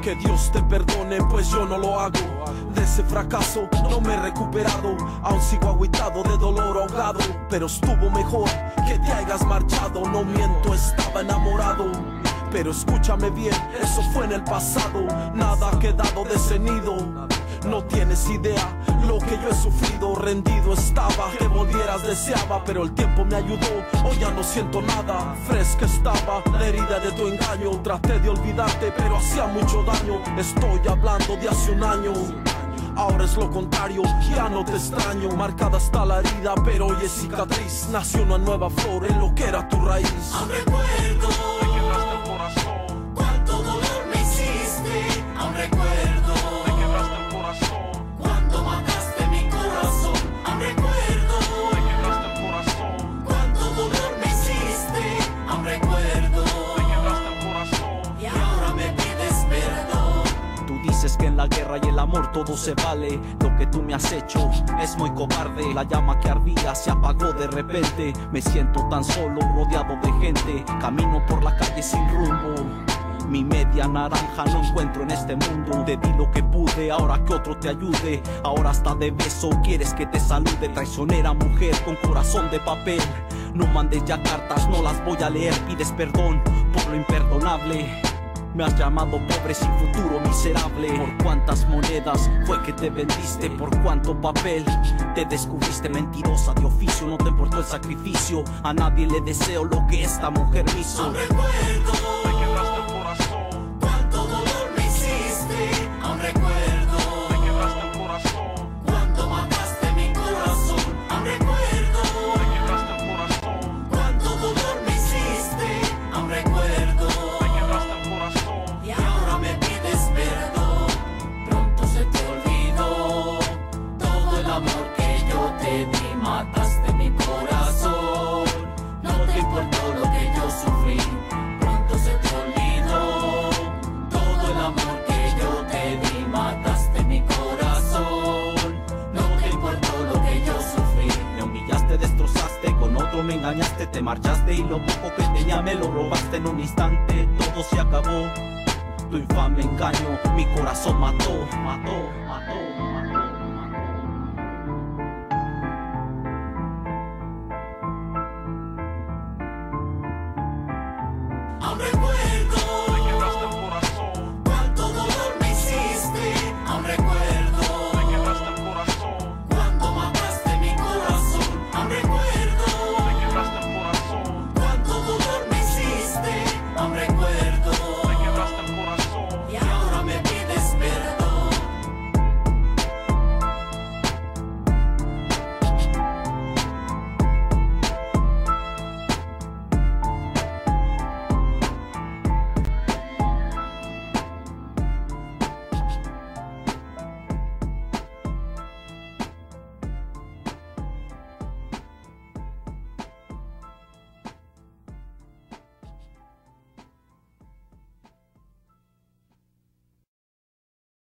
Que Dios te perdone, pues yo no lo hago. De ese fracaso no me he recuperado. Aún sigo agüitado, de dolor ahogado. Pero estuvo mejor que te hayas marchado. No miento, estaba enamorado. Pero escúchame bien, eso fue en el pasado. Nada ha quedado de ese nido. No tienes idea lo que yo he sufrido. Rendido estaba, que volvieras deseaba. Pero el tiempo me ayudó, hoy ya no siento nada. Fresca estaba la herida de tu engaño. Traté de olvidarte, pero hacía mucho daño. Estoy hablando de hace un año. Ahora es lo contrario, ya no te extraño. Marcada está la herida, pero hoy es cicatriz. Nació una nueva flor en lo que era tu raíz. Aún recuerdo, me quebraste el corazón. Cuánto dolor me hiciste. Aún recuerdo, me quebraste el corazón. Cuando mataste mi corazón. Aún recuerdo, me quebraste el corazón. Cuánto dolor me hiciste. Aún recuerdo, me quebraste el corazón. Y ahora me pides perdón. Tú dices que en la guerra y el amor todo se vale. Lo que tú me has hecho es muy cobarde. La llama que ardía se apagó de repente. Me siento tan solo, rodeado de gente. Camino por la calle sin rumbo. Mi media naranja no encuentro en este mundo. Te di lo que pude, ahora que otro te ayude. Ahora hasta de beso quieres que te salude. Traicionera mujer con corazón de papel. No mandes ya cartas, no las voy a leer. Pides perdón por lo imperdonable. Me has llamado pobre sin futuro, miserable. Por cuántas monedas fue que te vendiste, por cuánto papel te descubriste. Mentirosa de oficio, no te importó el sacrificio. A nadie le deseo lo que esta mujer me hizo. Aún recuerdo, me quebraste el corazón. Cuánto dolor me hiciste. Aún recuerdo, me quebraste el corazón. Cuando mataste mi corazón. Aún recuerdo, me quebraste el corazón. Cuánto dolor me hiciste. Aún recuerdo, me quebraste el corazón. Y ahora me pides perdón. Pronto se te olvidó todo el amor que yo te di. Mataste mi corazón. No te importó lo que yo sufrí. Pronto se te olvidó todo el amor que yo te di. Mataste mi corazón. No te importó lo que yo sufrí. Me humillaste, destrozaste, con otro me engañaste. Te marchaste y lo poco que tenía me lo robaste en un instante. Todo se acabó. Tu infame engaño, mi corazón mató, mató, mató.